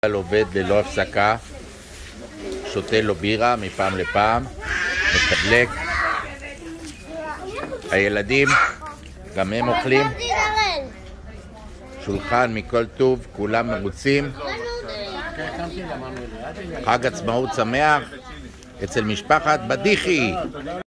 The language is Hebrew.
עובד ללא הפסקה, שותה לו בירה מפעם לפעם, מתדלק. הילדים גם הם אוכלים שולחן מכל טוב, כולם מרוצים. חג עצמאות שמח אצל משפחת בדיחי.